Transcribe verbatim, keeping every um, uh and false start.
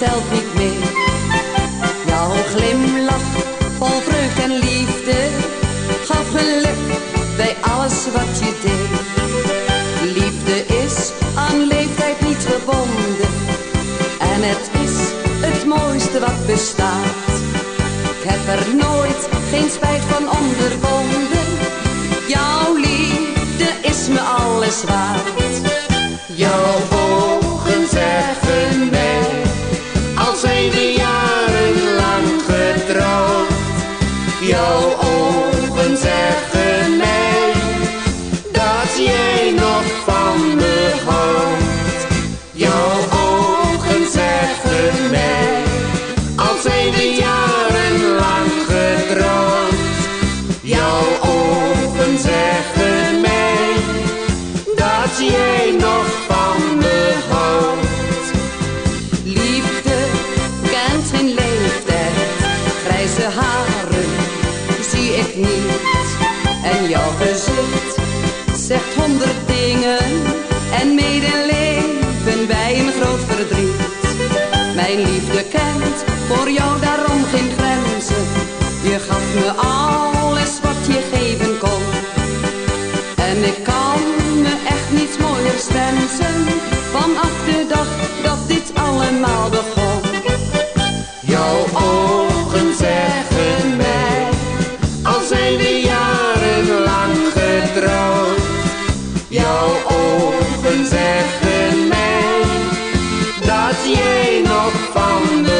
telt niet mee. Jouw glimlach vol vreugd en liefde gaf geluk bij alles wat je deed. Liefde is aan leeftijd niet gebonden en het is het mooiste wat bestaat. Ik heb er nooit geen spijt van ondervonden. Jouw liefde is me alles waard. Jouw ogen zeggen mij, al zijn we jarenlang getrouwd. Jouw ogen zeggen mij, dat jij nog van me houdt. Jouw ogen zeggen mij, al zijn we jarenlang getrouwd. Jouw ogen zeggen mij, dat jij nog van me houdt. Liefde kent geen leeftijd, grijze haren zie ik niet. En jouw gezicht zegt honderd dingen en medeleven bij een groot verdriet. Mijn liefde kent voor jou daarom geen grenzen. Je gaf me alles wat je geven kon. En ik kan me echt niets mooiers wensen vanaf de dag dat dit allemaal begon. Jouw ogen zeggen mij, al zijn we jarenlang getrouwd. Jouw ogen zeggen mij, dat jij nog van me